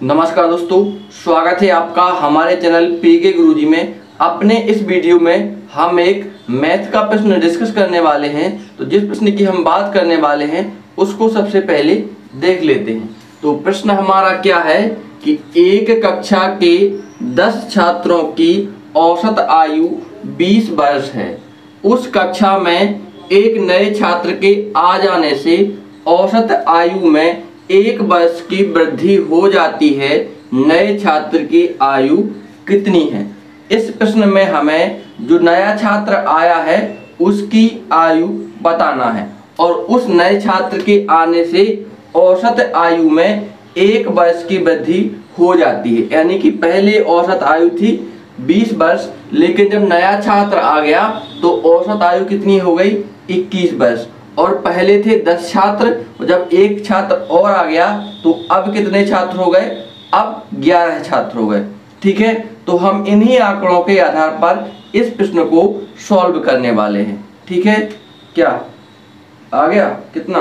नमस्कार दोस्तों, स्वागत है आपका हमारे चैनल पीके गुरुजी में। अपने इस वीडियो में हम एक मैथ का प्रश्न डिस्कस करने वाले हैं। तो जिस प्रश्न की हम बात करने वाले हैं उसको सबसे पहले देख लेते हैं। तो प्रश्न हमारा क्या है कि एक कक्षा के 10 छात्रों की औसत आयु 20 वर्ष है। उस कक्षा में एक नए छात्र के आ जाने से औसत आयु में 1 वर्ष की वृद्धि हो जाती है। नए छात्र की आयु कितनी है? इस प्रश्न में हमें जो नया छात्र आया है उसकी आयु बताना है और उस नए छात्र के आने से औसत आयु में 1 वर्ष की वृद्धि हो जाती है। यानी कि पहले औसत आयु थी 20 वर्ष, लेकिन जब नया छात्र आ गया तो औसत आयु कितनी हो गई? 21 वर्ष। और पहले थे 10 छात्र, जब एक छात्र और आ गया तो अब कितने छात्र हो गए? अब 11 छात्र हो गए। ठीक है, तो हम इन्हीं आंकड़ों के आधार पर इस प्रश्न को सॉल्व करने वाले हैं। ठीक है, क्या आ गया? कितना?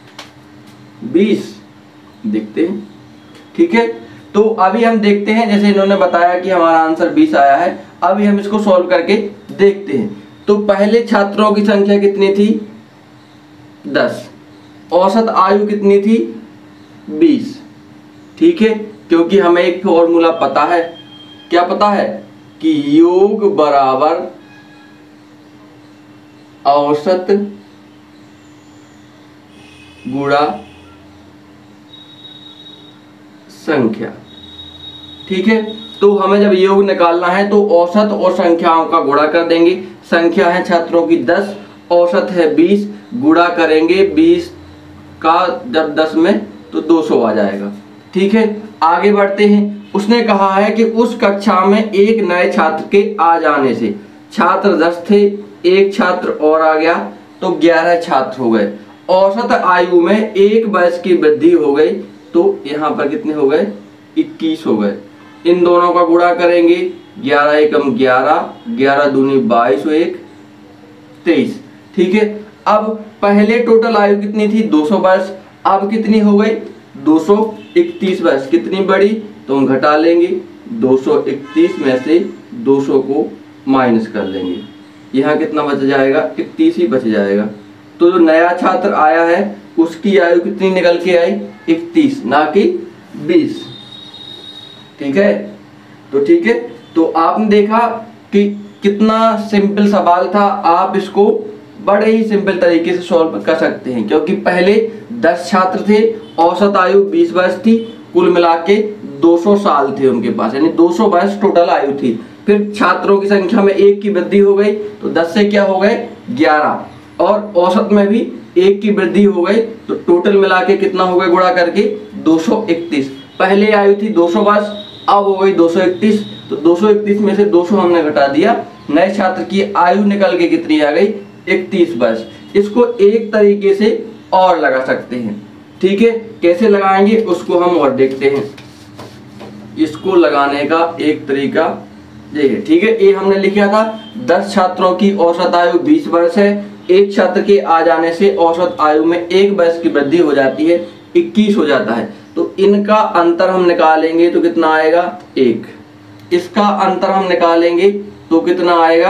20 देखते हैं। ठीक है, तो अभी हम देखते हैं, जैसे इन्होंने बताया कि हमारा आंसर 20 आया है। अभी हम इसको सॉल्व करके देखते हैं। तो पहले छात्रों की संख्या कितनी थी? 10। औसत आयु कितनी थी? 20। ठीक है, क्योंकि हमें एक फॉर्मूला पता है। क्या पता है? कि योग बराबर औसत गुणा संख्या। ठीक है, तो हमें जब योग निकालना है तो औसत और संख्याओं का गुणा कर देंगे। संख्या है छात्रों की 10, औसत है 20, गुणा करेंगे 20 का जब 10 में तो 200 आ जाएगा। ठीक है, आगे बढ़ते हैं। उसने कहा है कि उस कक्षा में एक नए छात्र के आ जाने से, छात्र 10 थे, एक छात्र और आ गया तो 11 छात्र हो गए। औसत आयु में 1 वर्ष की वृद्धि हो गई, तो यहाँ पर कितने हो गए? 21 हो गए। इन दोनों का गुणा करेंगे, 11 एकम 11, 11 दूनी 22 और 1 23। ठीक है, अब पहले टोटल आयु कितनी थी? 200 वर्ष। अब कितनी हो गई? 231 वर्ष। कितनी बड़ी? तो हम घटा लेंगे, 231 में से 200 को माइनस कर लेंगे। यहाँ कितना बच जाएगा? 31 ही बच जाएगा। तो जो नया छात्र आया है उसकी आयु कितनी निकल के आई? 31, ना कि 20। ठीक है, तो ठीक है, तो आपने देखा कि कितना सिंपल सवाल था। आप इसको बड़े ही सिंपल तरीके से सॉल्व कर सकते हैं, क्योंकि पहले 10 छात्र थे, औसत आयु 20 वर्ष थी, कुल मिला के 200 साल थे उनके पास, यानी 200 वर्ष टोटल आयु थी। फिर छात्रों की संख्या में 1 की वृद्धि हो गई तो 10 से क्या हो गए? 11, और औसत में भी 1 की वृद्धि हो गई, तो टोटल मिला के कितना हो गया गुणा करके? 231। पहले आयु थी 200 वर्ष, अब हो गई 231, तो 231 में से 200 हमने घटा दिया। नए छात्र की आयु निकल के कितनी आ गई? 31 वर्ष। इसको एक तरीके से और लगा सकते हैं। ठीक है, कैसे लगाएंगे उसको हम और देखते हैं। इसको लगाने का एक तरीका ये है। ठीक है, ये हमने लिखा था 10 छात्रों की औसत आयु 20 वर्ष है। एक छात्र के आ जाने से औसत आयु में 1 वर्ष की वृद्धि हो जाती है, 21 हो जाता है। तो इनका अंतर हम निकालेंगे तो कितना आएगा? 1। इसका अंतर हम निकालेंगे तो कितना आएगा?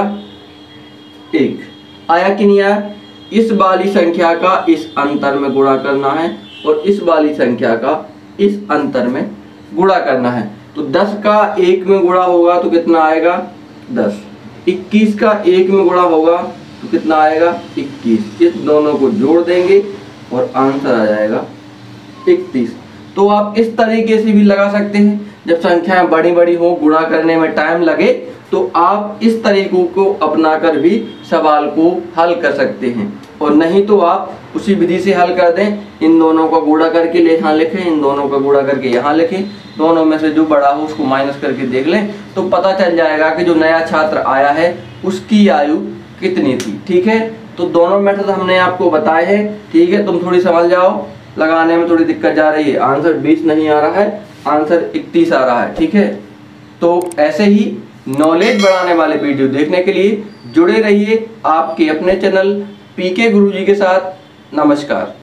1। आया कि नहीं आया? इस वाली संख्या का इस अंतर में गुणा करना है और इस वाली संख्या का इस अंतर में गुणा करना है। तो 10 का 1 में गुणा होगा तो कितना आएगा? 10। 21 का 1 में गुणा होगा तो कितना आएगा? 21। इस दोनों को जोड़ देंगे और आंसर आ जाएगा 31। तो आप इस तरीके से भी लगा सकते हैं। जब संख्याएं बड़ी बड़ी हो, गुणा करने में टाइम लगे, तो आप इस तरीकों को अपनाकर भी सवाल को हल कर सकते हैं। और नहीं तो आप उसी विधि से हल कर दें, इन दोनों का गुणा करके यहाँ लिखें, इन दोनों का गुणा करके यहाँ लिखें, दोनों में से जो बड़ा हो उसको माइनस करके देख लें, तो पता चल जाएगा कि जो नया छात्र आया है उसकी आयु कितनी थी। ठीक है, तो दोनों मेथड हमने आपको बताए हैं। ठीक है, तुम थोड़ी समझ जाओ, लगाने में थोड़ी दिक्कत जा रही है। आंसर 20 नहीं आ रहा है, आंसर 31 आ रहा है। ठीक है, तो ऐसे ही नॉलेज बढ़ाने वाले वीडियो देखने के लिए जुड़े रहिए आपके अपने चैनल पीके गुरुजी के साथ। नमस्कार।